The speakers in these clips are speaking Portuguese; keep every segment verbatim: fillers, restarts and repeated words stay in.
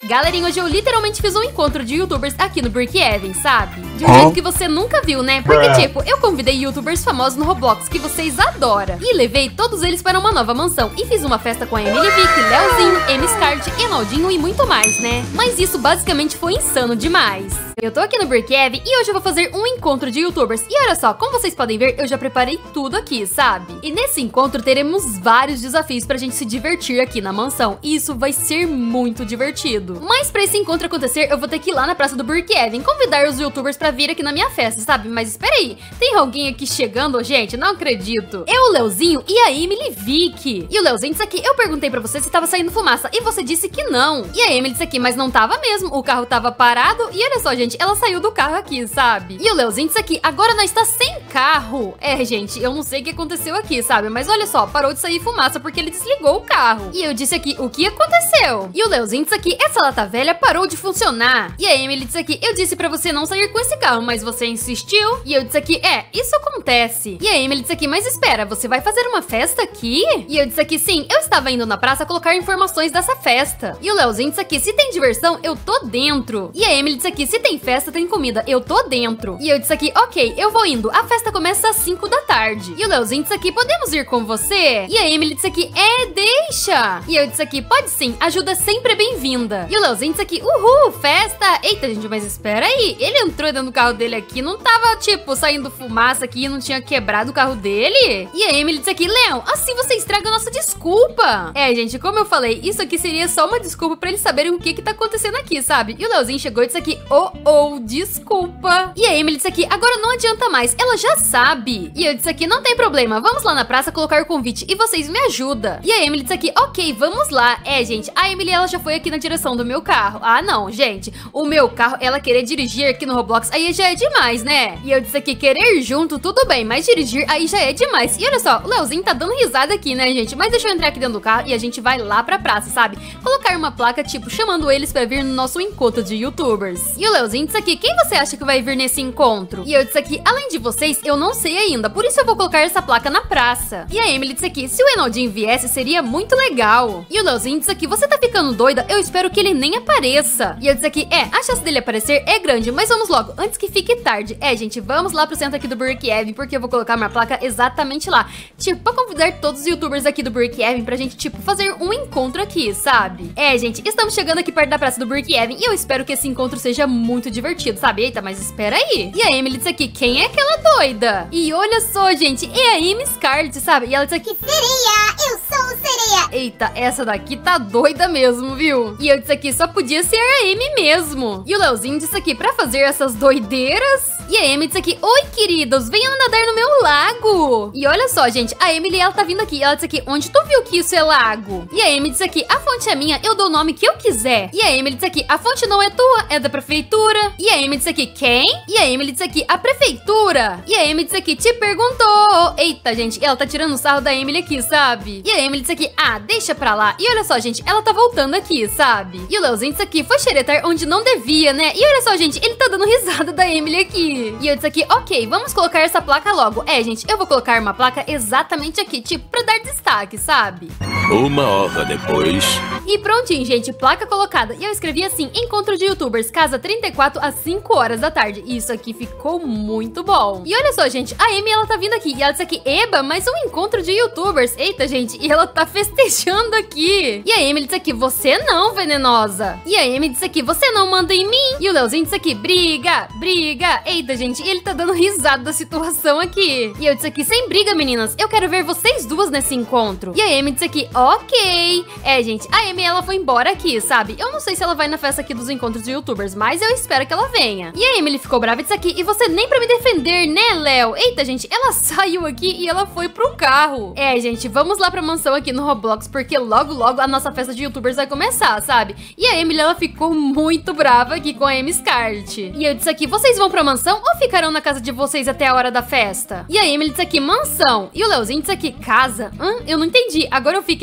Galerinha, hoje eu literalmente fiz um encontro de youtubers aqui no Brookhaven, sabe? De um jeito que você nunca viu, né? Porque, tipo, eu convidei youtubers famosos no Roblox que vocês adoram. E levei todos eles para uma nova mansão. E fiz uma festa com a Emily Vick, Leozinho, M-Scarlet, Enaldinho e muito mais, né? Mas isso basicamente foi insano demais. Eu tô aqui no Brookhaven e hoje eu vou fazer um encontro de youtubers. E olha só, como vocês podem ver, eu já preparei tudo aqui, sabe? E nesse encontro teremos vários desafios pra gente se divertir aqui na mansão. E isso vai ser muito divertido. Mas pra esse encontro acontecer, eu vou ter que ir lá na praça do Brookhaven, convidar os youtubers pra vir aqui na minha festa, sabe? Mas espera aí, tem alguém aqui chegando, gente? Não acredito. Eu, o Leozinho e a Emily Vick. E o Leozinho disse aqui, eu perguntei pra você se tava saindo fumaça e você disse que não. E a Emily disse aqui, mas não tava mesmo, o carro tava parado. E olha só, gente, ela saiu do carro aqui, sabe? E o Leozinho disse aqui, agora nós tá sem carro. É, gente, eu não sei o que aconteceu aqui, sabe? Mas olha só, parou de sair fumaça porque ele desligou o carro. E eu disse aqui, o que aconteceu? E o Leozinho disse aqui, essa lata velha parou de funcionar. E a Emily disse aqui, eu disse pra você não sair com esse carro, mas você insistiu. E eu disse aqui, é, isso acontece. E a Emily disse aqui, mas espera, você vai fazer uma festa aqui? E eu disse aqui, sim, eu estava indo na praça colocar informações dessa festa. E o Leozinho disse aqui, se tem diversão, eu tô dentro. E a Emily disse aqui, se tem festa, tem comida, eu tô dentro. E eu disse aqui, ok, eu vou indo, a festa começa às cinco da tarde. E o Leozinho disse aqui, podemos ir com você? E a Emily disse aqui, é, deixa. E eu disse aqui, pode sim, ajuda sempre é bem-vinda. E o Leozinho disse aqui, uhul, festa. Eita, gente, mas espera aí, ele entrou dentro do carro dele aqui, não tava, tipo, saindo fumaça aqui e não tinha quebrado o carro dele? E a Emily disse aqui, Leon, assim você estraga a nossa desculpa. É, gente, como eu falei, isso aqui seria só uma desculpa pra eles saberem o que que tá acontecendo aqui, sabe? E o Leozinho chegou e disse aqui, oh, oh, desculpa. E a Emily disse aqui, agora não adianta mais, ela já sabe. E eu disse aqui, não tem problema, vamos lá na praça colocar o convite e vocês me ajudam. E a Emily disse aqui, ok, vamos lá. É, gente, a Emily, ela já foi aqui na direção do meu carro. Ah, não, gente, o meu carro, ela querer dirigir aqui no Roblox, aí já é demais, né? E eu disse aqui, querer ir junto, tudo bem, mas dirigir aí já é demais. E olha só, o Leozinho tá dando risada aqui, né, gente? Mas deixa eu entrar aqui dentro do carro e a gente vai lá pra praça, sabe? Colocar uma placa, tipo, chamando eles pra vir no nosso encontro de youtubers. E o Leozinho disse aqui, quem você acha que vai vir nesse encontro? E eu disse aqui, além de vocês, eu não sei ainda, por isso eu vou colocar essa placa na praça. E a Emily disse aqui, se o Enaldinho viesse, seria muito legal. E o Leozinho disse aqui, você tá ficando doida? Eu espero que ele nem apareça. E eu disse aqui, é, a chance dele aparecer é grande, mas vamos logo, antes que fique tarde. É, gente, vamos lá pro centro aqui do Brookhaven, porque eu vou colocar minha placa exatamente lá. Tipo, pra convidar todos os youtubers aqui do Brookhaven pra gente, tipo, fazer um encontro aqui, sabe? É, gente, estamos chegando aqui perto da praça do Brookhaven e eu espero que esse encontro seja muito divertido, sabe? Eita, mas espera aí. E a Emily disse aqui, quem é aquela doida? E olha só, gente, é a M-Scarlet, sabe? E ela disse aqui, sereia, eu sou sereia. Eita, essa daqui tá doida mesmo, viu? E eu disse aqui, só podia ser a Amy mesmo. E o Leozinho disse aqui, pra fazer essas doideiras... E a Amy disse aqui, oi queridos, venham nadar no meu lago. E olha só, gente, a Emily, ela tá vindo aqui. Ela disse aqui, onde tu viu que isso é lago? E a Amy disse aqui, a fonte é minha, eu dou o nome que eu quiser. E a Emily disse aqui, a fonte não é tua, é da prefeitura. E a Amy disse aqui, quem? E a Emily disse aqui, a prefeitura. E a Amy disse aqui, te perguntou. Eita, gente, ela tá tirando o sarro da Emily aqui, sabe? E a Emily disse aqui, ah, deixa pra lá. E olha só, gente, ela tá voltando aqui, sabe? E o Leozinho disse aqui, foi xeretar onde não devia, né? E olha só, gente, ele tá dando risada da Emily aqui. E eu disse aqui, ok, vamos colocar essa placa logo. É, gente, eu vou colocar uma placa exatamente aqui, tipo, pra dar destaque, sabe? Uma hora depois... E prontinho, gente, placa colocada. E eu escrevi assim, encontro de youtubers, casa trinta e quatro às cinco horas da tarde. Isso aqui ficou muito bom. E olha só, gente, a Amy, ela tá vindo aqui. E ela disse aqui, eba, mais um encontro de youtubers. Eita, gente, e ela tá festejando aqui. E a Amy disse aqui, você não, venenosa. E a Amy disse aqui, você não manda em mim. E o Leozinho disse aqui, briga, briga. Eita, gente, e ele tá dando risada da situação aqui. E eu disse aqui, sem briga, meninas, eu quero ver vocês duas nesse encontro. E a Amy disse aqui, ok. É, gente, a Amy, ela foi embora aqui, sabe? Eu não sei se ela vai na festa aqui dos encontros de youtubers, mas eu espero que ela venha. E a Emily ficou brava e disse aqui, e você nem pra me defender, né, Léo? Eita, gente, ela saiu aqui e ela foi pro carro. É, gente, vamos lá pra mansão aqui no Roblox, porque logo, logo a nossa festa de youtubers vai começar, sabe? E a Emily, ela ficou muito brava aqui com a M-Scarlet. E eu disse aqui, vocês vão pra mansão ou ficarão na casa de vocês até a hora da festa? E a Emily disse aqui, mansão. E o Leozinho disse aqui, casa? Hã? Eu não entendi. Agora eu fiquei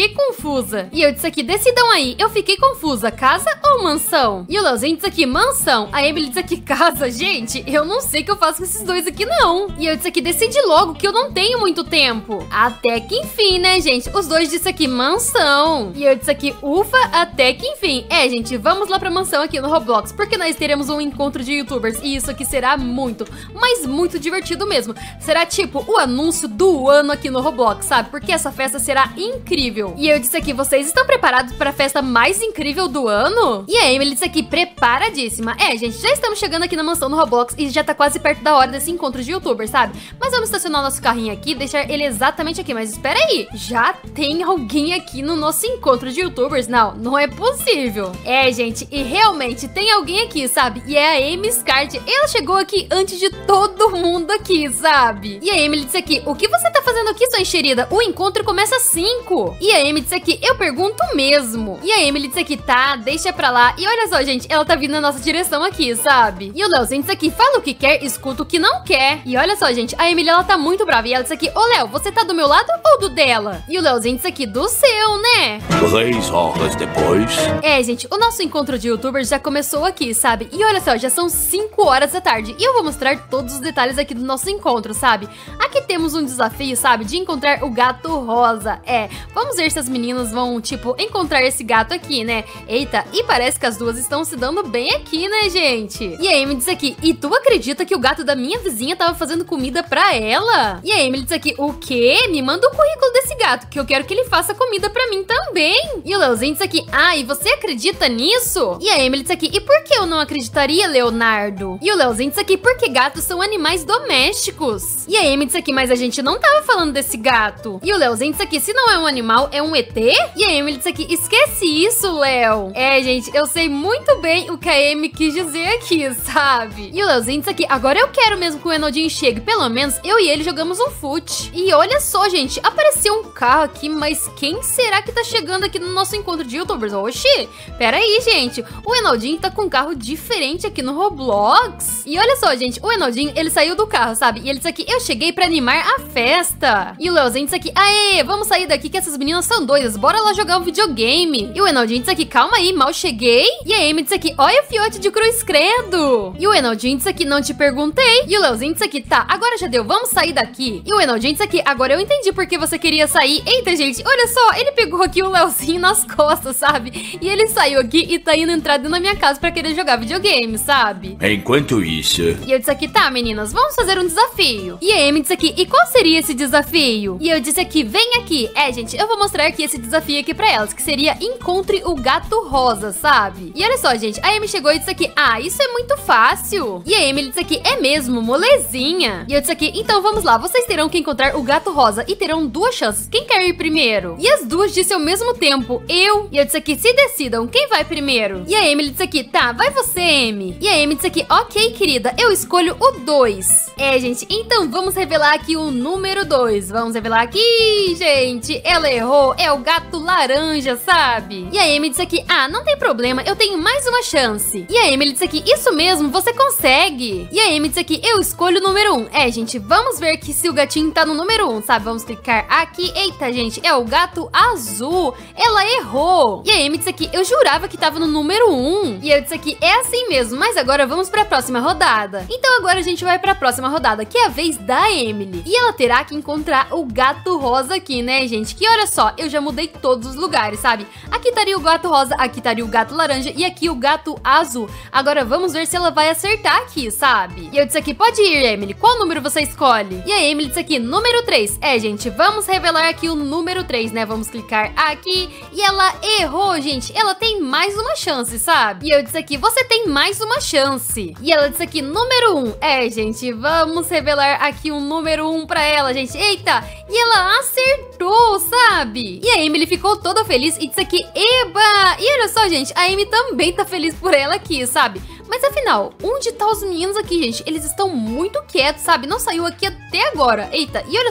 fiquei confusa. E eu disse aqui, decidam aí, eu fiquei confusa, casa ou mansão? E o Leozinho disse aqui, mansão. A Emily disse aqui, casa. Gente, eu não sei o que eu faço com esses dois aqui, não. E eu disse aqui, decide logo, que eu não tenho muito tempo. Até que enfim, né, gente? Os dois disse aqui, mansão. E eu disse aqui, ufa, até que enfim. É, gente, vamos lá pra mansão aqui no Roblox, porque nós teremos um encontro de youtubers. E isso aqui será muito, mas muito divertido mesmo. Será tipo o anúncio do ano aqui no Roblox, sabe? Porque essa festa será incrível. E eu disse aqui, vocês estão preparados para a festa mais incrível do ano? E a Emily disse aqui, preparadíssima. É, gente, já estamos chegando aqui na mansão no Roblox e já tá quase perto da hora desse encontro de youtubers, sabe? Mas vamos estacionar o nosso carrinho aqui, deixar ele exatamente aqui. Mas espera aí, já tem alguém aqui no nosso encontro de youtubers? Não, não é possível. É, gente, e realmente tem alguém aqui, sabe? E é a Amy Scart. Ela chegou aqui antes de todo mundo aqui, sabe? E a Emily disse aqui, o que você tá fazendo aqui, sua enxerida? O encontro começa às cinco. E a Amy disse aqui, eu pergunto mesmo. E a Emily disse aqui, tá, deixa pra lá. E olha só, gente, ela tá vindo na nossa direção aqui, sabe? E o Leozinho disse aqui, fala o que quer, escuta o que não quer. E olha só, gente, a Emily, ela tá muito brava. E ela disse aqui, ô Léo, você tá do meu lado ou do dela? E o Leozinho disse aqui, do seu, né? Três horas depois. É, gente, o nosso encontro de youtubers já começou aqui, sabe? E olha só, já são cinco horas da tarde. E eu vou mostrar todos os detalhes aqui do nosso encontro, sabe? Aqui temos um desafio, sabe? De encontrar o gato rosa. É, vamos ver se as meninas vão, tipo, encontrar esse gato aqui, né? Eita, e parece que as duas estão se dando bem aqui, né, gente? E a Emily disse aqui, e tu acredita que o gato da minha vizinha tava fazendo comida pra ela? E a Emily disse aqui, o quê? Me manda o currículo desse gato, que eu quero que ele faça comida pra mim também. E o Leozinho disse aqui, ah, e você acredita nisso? E a Emily disse aqui, e por que eu não acreditaria, Leonardo? E o Leozinho disse aqui, porque gatos são animais domésticos. E a Amy disse aqui, mas a gente não tava falando desse gato. E o Leozinho disse aqui, se não é um animal, é um E T? E a Emily disse aqui, esquece isso, Léo. É, gente, eu sei muito bem o que a Amy quis dizer aqui, sabe? E o Leozinho disse aqui, agora eu quero mesmo que o Enaldinho chegue. Pelo menos eu e ele jogamos um fute. E olha só, gente, apareceu um carro aqui, mas quem será que tá chegando aqui no nosso encontro de youtubers? Oxi, pera aí, gente. O Enaldinho tá com um carro diferente aqui no Roblox. E olha só, gente, o Enaldinho, ele saiu do carro, sabe? E ele disse aqui, eu cheguei pra animar a festa. E o Leozinho disse aqui, aê, vamos sair daqui que essas meninas são doidas, bora lá jogar um videogame. E o Enaldinho disse aqui, calma aí, mal cheguei. E a Amy disse aqui, olha o fiote de cruz credo. E o Enaldinho disse aqui, não te perguntei. E o Leozinho disse aqui, tá, agora já deu, vamos sair daqui. E o Enaldinho disse aqui, agora eu entendi por que você queria sair. Eita, gente, olha só, ele pegou aqui o Leozinho nas costas, sabe? E ele saiu aqui e tá indo entrar dentro da minha casa pra querer jogar videogame, sabe? Enquanto isso... E eu disse aqui, tá, meninas, vamos fazer um desafio. E a Amy disse aqui, e qual seria esse desafio? E eu disse aqui, vem aqui. É, gente, eu vou mostrar aqui esse desafio aqui pra elas, que seria encontre o gato rosa, sabe? E olha só, gente, a Amy chegou e disse aqui, ah, isso é muito fácil. E a Emily disse aqui, é mesmo, molezinha. E eu disse aqui, então vamos lá, vocês terão que encontrar o gato rosa e terão duas chances. Quem quer ir primeiro? E as duas disse ao mesmo tempo, eu. E eu disse aqui, se decidam, quem vai primeiro? E a Emily disse aqui, tá, vai você, Amy. E a Amy disse aqui, ok, querida, eu escolho o dois. É, gente, então vamos revelar aqui o número dois. Vamos revelar aqui, gente. Ela errou, é o gato laranja, sabe? E a Amy disse aqui, ah, não tem problema, eu tenho mais uma chance. E a Emily disse aqui, isso mesmo, você consegue. E a Amy disse aqui, eu escolho o número um. É, gente, vamos ver que se o gatinho tá no número um, sabe? Vamos clicar aqui. Eita, gente, é o gato azul. Ela errou. E a Amy disse aqui, eu jurava que tava no número um. E eu disse aqui, é assim mesmo, mas agora vamos pra próxima rodada. Então agora a gente vai pra próxima rodada, que é a vez da Emily. E ela terá que encontrar o gato rosa aqui, né, gente? Que olha só, eu já mudei todos os lugares, sabe? Aqui estaria o gato rosa, aqui estaria o gato laranja e aqui o gato azul. Agora vamos ver se ela vai acertar aqui, sabe? E eu disse aqui, pode ir, Emily. Qual número você escolhe? E a Emily disse aqui, número três. É, gente, vamos revelar aqui o número três, né? Vamos clicar aqui. E ela errou, gente. Ela tem mais uma chance, sabe? E eu disse aqui, você tem mais uma chance. E ela disse aqui, número um. É, gente, vamos revelar aqui um número um pra ela, gente. Eita! E ela acertou, sabe? E a Emily ficou toda feliz e disse aqui, eba! E olha só, gente, a Amy também tá feliz por ela aqui, sabe? Mas afinal, onde tá os meninos aqui, gente? Eles estão muito quietos, sabe? Não saiu aqui até agora. Eita, e olha só,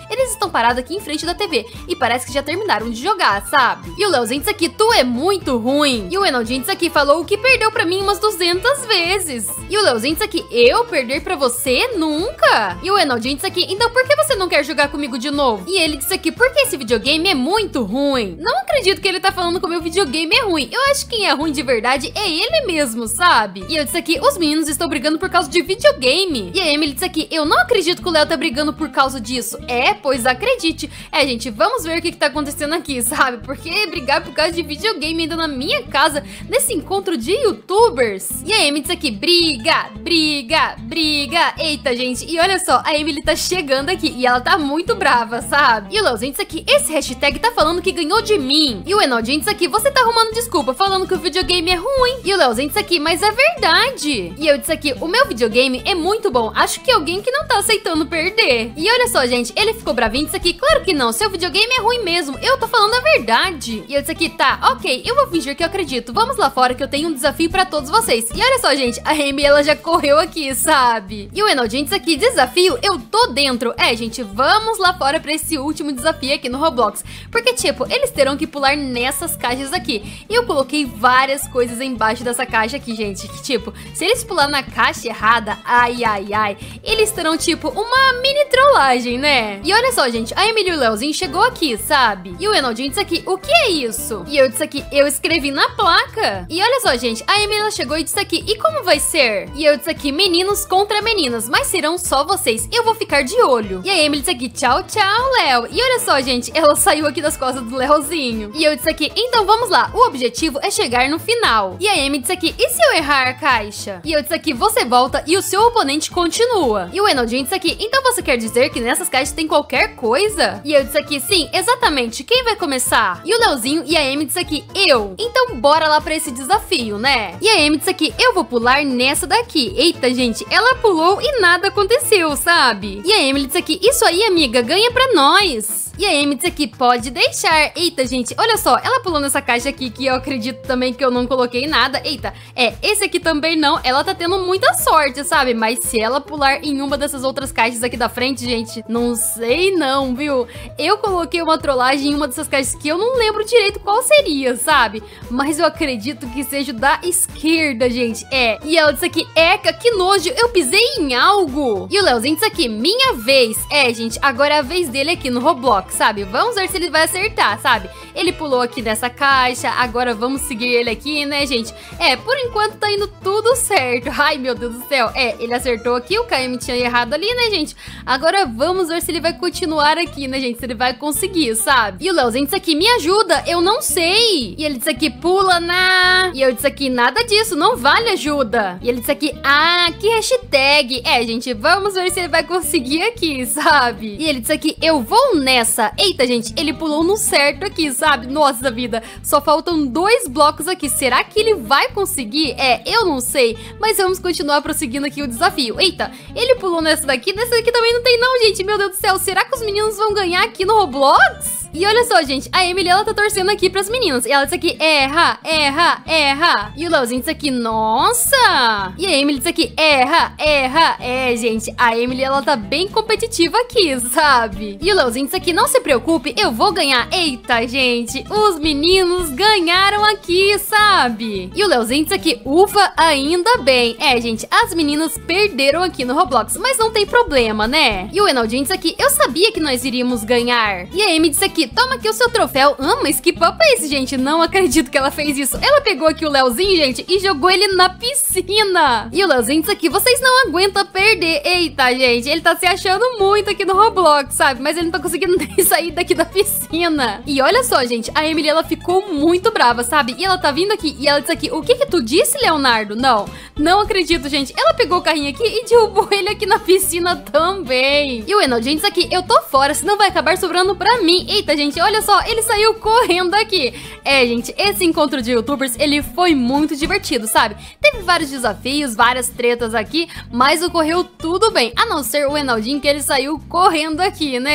Eles estão parados aqui em frente da T V e parece que já terminaram de jogar, sabe? E o Leozinho disse aqui, tu é muito ruim. E o Enaldinho disse aqui, falou que perdeu pra mim umas duzentas vezes. E o Leozinho disse aqui, eu perder pra você? Nunca. E o Enaldinho disse aqui, então por que você não quer jogar comigo de novo? E ele disse aqui, porque esse videogame é muito ruim. Não acredito que ele tá falando que o meu videogame é ruim. Eu acho que quem é ruim de verdade é ele mesmo, sabe? E eu disse aqui, os meninos estão brigando por causa de videogame. E a Emily disse aqui, eu não acredito que o Léo tá brigando por causa disso. É, pois acredite. É, gente, vamos ver o que que tá acontecendo aqui, sabe? Porque brigar por causa de videogame ainda na minha casa, nesse encontro de youtubers. E a Emily disse aqui, briga, briga, briga. Eita, gente, e olha só, a Emily tá chegando aqui e ela tá muito brava, sabe? E o Leozinho disse aqui, esse hashtag tá falando que ganhou de mim. E o Enaldinho disse aqui, você tá arrumando desculpa, falando que o videogame é ruim. E o Leozinho disse aqui, mas é verdade. E eu disse aqui, o meu videogame é muito bom. Acho que é alguém que não tá aceitando perder. E olha só, gente, ele ficou bravinho e disse aqui, claro que não, seu videogame é ruim mesmo. Eu tô falando a verdade. E eu disse aqui, tá, ok, eu vou fingir que eu acredito. Vamos lá fora que eu tenho um desafio pra todos vocês. E olha só, gente, a Amy, ela já correu aqui, sabe? E o Enaldinho disse aqui, desafio, eu tô dentro. É, gente, vamos lá fora pra esse último desafio aqui no Roblox. Porque, tipo, eles terão que pular nessas caixas aqui. E eu coloquei várias coisas embaixo dessa caixa aqui, gente. Que, tipo, se eles pular na caixa errada, ai, ai, ai, eles terão, tipo, uma mini trollagem, né? E olha só, gente, a Emily e o Leozinho chegou aqui, sabe? E o Enaldinho disse aqui, o que é isso? E eu disse aqui, eu escrevi na placa. E olha só, gente, a Emily ela chegou e disse aqui, e como vai ser? E eu disse aqui, meninos contra meninas, mas serão só vocês. Eu vou ficar de olho. E a Emily disse aqui, tchau, tchau, Léo. E olha só, gente, ela saiu aqui das costas do Leozinho. E eu disse aqui, então vamos lá, o objetivo é chegar no final. E a Amy disse aqui, e se eu errar a caixa? E eu disse aqui, você volta e o seu oponente continua. E o Enaldinho disse aqui, então você quer dizer que nessas caixas tem qualquer coisa? E eu disse aqui, sim, exatamente, quem vai começar? E o Leozinho e a Amy disse aqui, eu. Então bora lá pra esse desafio, né? E a Amy disse aqui, eu vou pular nessa daqui. Eita, gente, ela pulou e nada aconteceu, sabe? E a Emily disse aqui, isso aí, amiga, ganha pra nós. E a Amy disse aqui, pode deixar. Eita, gente, olha só, ela pulou nessa caixa aqui que eu acredito também que eu não coloquei nada. Eita, é, esse aqui também não. Ela tá tendo muita sorte, sabe? Mas se ela pular em uma dessas outras caixas aqui da frente, gente, não sei não, viu? Eu coloquei uma trollagem em uma dessas caixas que eu não lembro direito qual seria, sabe? Mas eu acredito que seja da esquerda, gente. É, e ela disse aqui, eca, que nojo, eu pisei em algo. E o Leozinho disse aqui, minha vez. É, gente, agora é a vez dele aqui no Roblox, sabe? Vamos ver se ele vai acertar, sabe? Ele pulou aqui nessa caixa, agora vamos seguir ele aqui, né, gente? É, por enquanto tá indo tudo certo. Ai, meu Deus do céu. É, ele acertou aqui, o K M tinha errado ali, né, gente? Agora vamos ver se ele vai continuar aqui, né, gente? Se ele vai conseguir, sabe? E o Leozinho disse aqui, me ajuda, eu não sei. E ele disse aqui, pula na... E eu disse aqui, nada disso, não vale ajuda. E ele disse aqui, ah, que hashtag. É, gente, vamos ver se ele vai conseguir aqui, sabe? E ele disse aqui, eu vou nessa. Eita, gente, ele pulou no certo aqui, sabe? Nossa vida, só faltam dois blocos aqui. Será que ele vai conseguir? É, eu não sei, mas vamos continuar prosseguindo aqui o desafio. Eita, ele pulou nessa daqui, nessa daqui também não tem não, gente. Meu Deus do céu, será que os meninos vão ganhar aqui no Roblox? E olha só, gente, a Emily, ela tá torcendo aqui pras meninas. E ela disse aqui, erra, erra, erra. E o Leozinho disse aqui, nossa. E a Emily disse aqui, erra, erra. É, gente, a Emily, ela tá bem competitiva aqui, sabe? E o Leozinho disse aqui, não se preocupe, eu vou ganhar. Eita, gente, os meninos ganharam aqui, sabe? E o Leozinho disse aqui, ufa, ainda bem. É, gente, as meninas perderam aqui no Roblox, mas não tem problema, né? E o Enaldinho disse aqui, eu sabia que nós iríamos ganhar. E a Amy disse aqui, toma aqui o seu troféu. Ah, mas que papo é esse, gente? Não acredito que ela fez isso. Ela pegou aqui o Leozinho, gente, e jogou ele na piscina. E o Leozinho disse aqui, vocês não aguentam perder. Eita, gente, ele tá se achando muito aqui no Roblox, sabe? Mas ele não tá conseguindo nem sair daqui da piscina. E olha só, gente, a Emily, ela ficou muito brava, sabe? E ela tá vindo aqui e ela disse aqui, o que que tu disse, Leonardo? Não, não acredito, gente. Ela pegou o carrinho aqui e derrubou ele aqui na piscina também. E o Enaldinho disse aqui, eu tô fora, senão vai acabar sobrando pra mim. Eita, gente, olha só, ele saiu correndo aqui. É, gente, esse encontro de youtubers, ele foi muito divertido, sabe? Teve vários desafios, várias tretas aqui, mas ocorreu tudo bem, a não ser o Enaldinho, que ele saiu correndo aqui, né?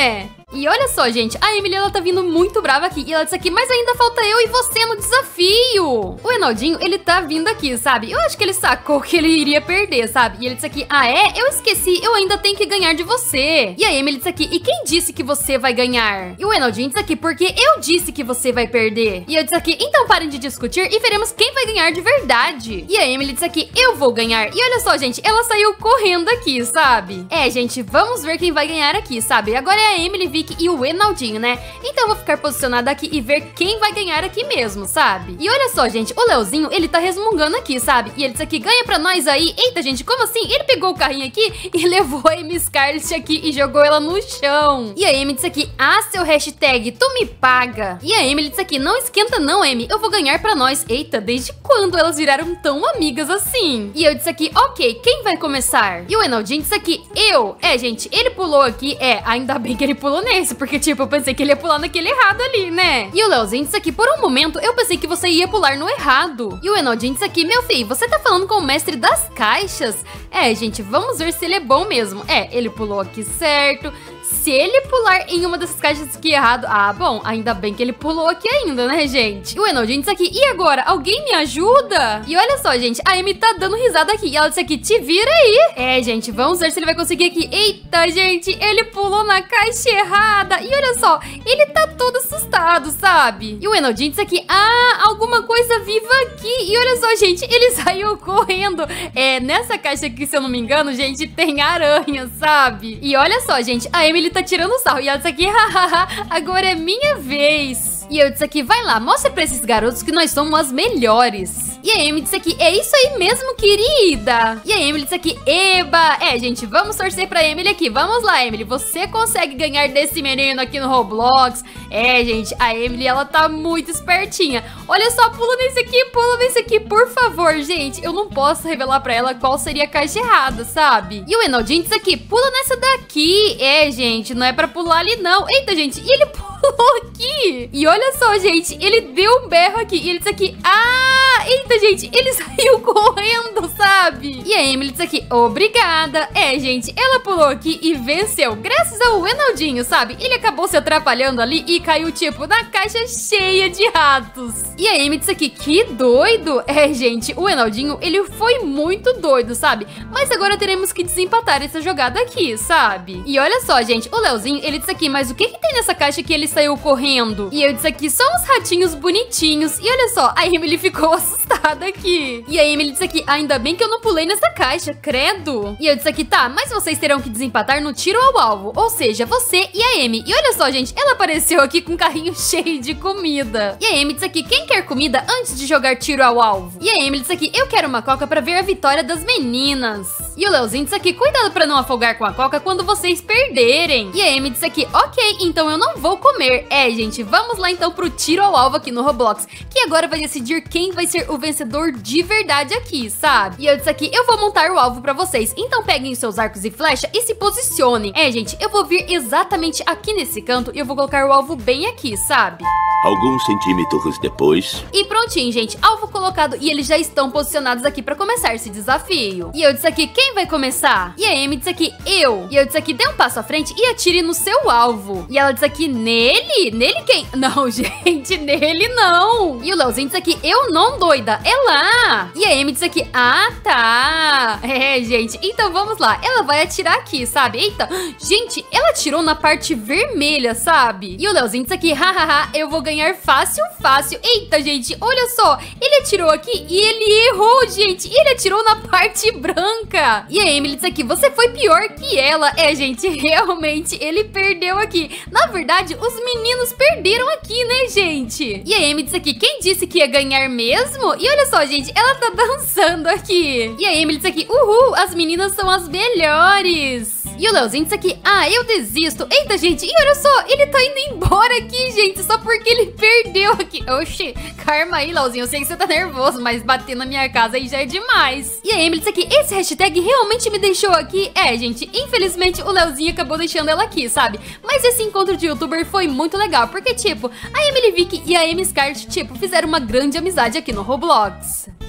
E olha só, gente, a Emily, ela tá vindo muito brava aqui. E ela disse aqui, mas ainda falta eu e você no desafio. O Enaldinho, ele tá vindo aqui, sabe? Eu acho que ele sacou que ele iria perder, sabe? E ele disse aqui, ah é? Eu esqueci, eu ainda tenho que ganhar de você. E a Emily disse aqui, e quem disse que você vai ganhar? E o Enaldinho disse aqui, porque eu disse que você vai perder. E eu disse aqui, então parem de discutir e veremos quem vai ganhar de verdade. E a Emily disse aqui, eu vou ganhar. E olha só, gente, ela saiu correndo aqui, sabe? É, gente, vamos ver quem vai ganhar aqui, sabe? Agora é a Emily, Vicky e o Enaldinho, né? Então eu vou ficar posicionada aqui e ver quem vai ganhar aqui mesmo, sabe? E olha só, gente, o Leozinho, ele tá resmungando aqui, sabe? E ele disse aqui, ganha pra nós aí. Eita, gente, como assim? Ele pegou o carrinho aqui e levou a Amy Scarlet aqui e jogou ela no chão. E a Amy disse aqui, ah, seu hashtag, tu me paga. E a Emily disse aqui, não esquenta não, Amy, eu vou ganhar pra nós. Eita, desde quando elas viraram tão amigas assim? E eu disse aqui, ok, quem vai começar? E o Enaldinho disse aqui, eu. É, gente, ele pulou aqui, é, ainda bem que ele pulou nesse, porque tipo, eu pensei que ele ia pular naquele errado ali, né? E o Leozinho disse aqui, por um momento, eu pensei que você ia pular no errado. E o Enaldinho disse aqui, meu filho, você tá falando com o mestre das caixas? É, gente, vamos ver se ele é bom mesmo. É, ele pulou aqui certo. Se ele pular em uma dessas caixas aqui errado... Ah, bom, ainda bem que ele pulou aqui ainda, né, gente? E o Enaldinho disse aqui, e agora? Alguém me ajuda? E olha só, gente, a Amy tá dando risada aqui. E ela disse aqui, te vira aí. É, gente, vamos ver se ele vai conseguir aqui. Eita, gente, ele pulou na caixa errada. E olha só, ele tá todo assustado, sabe? E o Enaldinho disse aqui, ah, alguma coisa viva aqui. E olha só, gente, ele saiu correndo. É, nessa caixa aqui, se eu não me engano, gente, tem aranha, sabe? E olha só, gente, a Amy, ele tá tirando sarro. E ela disse aqui, hahaha, agora é minha vez. E eu disse aqui, vai lá, mostra pra esses garotos que nós somos as melhores. E a Amy disse aqui, é isso aí mesmo, querida. E a Emily disse aqui, eba. É, gente, vamos torcer pra Emily aqui. Vamos lá, Emily, você consegue ganhar desse menino aqui no Roblox. É, gente, a Emily, ela tá muito espertinha. Olha só, pula nesse aqui, pula nesse aqui, por favor, gente. Eu não posso revelar pra ela qual seria a caixa errada, sabe? E o Enaldinho disse aqui, pula nessa daqui. É, gente, não é pra pular ali, não. Eita, gente, e ele pulou aqui. E olha só, gente, ele deu um berro aqui. E ele disse aqui, ah, eita, gente, ele saiu correndo, sabe? E a Emily disse aqui, obrigada. É, gente, ela pulou aqui e venceu. Graças ao Enaldinho, sabe? Ele acabou se atrapalhando ali e caiu, tipo, na caixa cheia de ratos. E a Amy disse aqui, que doido. É, gente, o Enaldinho, ele foi muito doido, sabe? Mas agora teremos que desempatar essa jogada aqui, sabe? E olha só, gente, o Leozinho, ele disse aqui, mas o que que tem nessa caixa que ele saiu correndo? E eu disse aqui, são uns ratinhos bonitinhos. E olha só, a Emily ficou assustada aqui. E a Emily disse aqui, ainda bem que eu não pulei nessa caixa, credo. E eu disse aqui, tá, mas vocês terão que desempatar no tiro ao alvo. Ou seja, você e a Amy. E olha só, gente, ela apareceu aqui com um carrinho cheio de comida. E a Amy disse aqui, quem quer comida antes de jogar tiro ao alvo? E a Emily disse aqui, eu quero uma coca pra ver a vitória das meninas. E o Leozinho disse aqui, cuidado pra não afogar com a coca quando vocês perderem. E a Amy disse aqui, ok, então eu não vou comer. É, gente, vamos lá então pro tiro ao alvo aqui no Roblox, que agora vai decidir quem vai ser o vencedor de verdade aqui, sabe? E eu disse aqui, eu vou montar o alvo pra vocês, então peguem os seus arcos e flecha e se posicionem. É, gente, eu vou vir exatamente aqui nesse canto e eu vou colocar o alvo bem aqui, sabe? Alguns centímetros depois. E prontinho, gente, alvo colocado e eles já estão posicionados aqui pra começar esse desafio. E eu disse aqui, quem vai começar? E a Amy disse aqui, eu. E eu disse aqui, dê um passo à frente e atire no seu alvo. E ela disse aqui, nele? Nele quem? Não, gente, nele não. E o Leozinho disse aqui, eu não, doida, é lá. E a Amy disse aqui, ah, tá. É, gente, então vamos lá. Ela vai atirar aqui, sabe? Eita, gente, ela atirou na parte vermelha, sabe? E o Leozinho disse aqui, hahaha, eu vou ganhar fácil, fácil. Eita, gente, olha só, ele atirou aqui e ele errou, gente. Ele atirou na parte branca. E a Emily disse aqui, você foi pior que ela. É, gente, realmente, ele perdeu aqui. Na verdade, os meninos perderam aqui, né, gente? E a Amy disse aqui, quem disse que ia ganhar mesmo? E olha só, gente, ela tá dançando aqui. E a Emily disse aqui, uhul, as meninas são as melhores. E o Leozinho disse aqui, ah, eu desisto. Eita, gente, e olha só, ele tá indo embora aqui, gente, só porque ele perdeu aqui. Oxi, karma aí, Leozinho, eu sei que você tá nervoso, mas bater na minha casa aí já é demais. E a Emily disse aqui, esse hashtag realmente me deixou aqui. É, gente, infelizmente o Leozinho acabou deixando ela aqui, sabe? Mas esse encontro de youtuber foi muito legal, porque, tipo, a Emily Vicky e a Amy Scarlet, tipo, fizeram uma grande amizade aqui no Roblox.